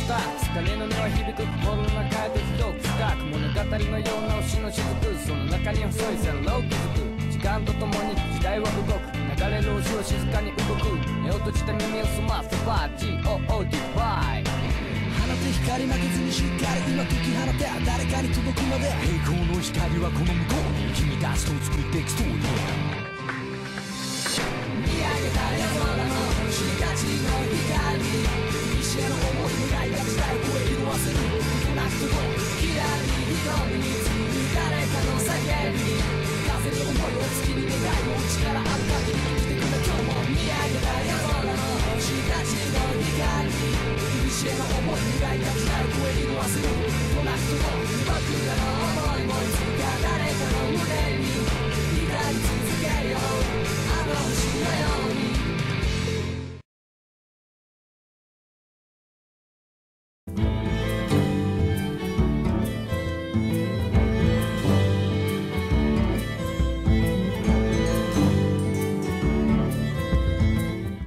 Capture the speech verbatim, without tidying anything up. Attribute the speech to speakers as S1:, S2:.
S1: タックス鐘の音は響く心の中へと広く深く物語のような星の雫、その中に細い線路を築く。時間とともに時代は動く、流れる星は静かに動く。目を閉じた耳を澄ませば ジーオーオー ディバイ
S2: 放て光負けずにしっかり今解き放て、誰かに届くまで。
S3: 栄光の光はこの向こうに君たちと作っていくストーリー。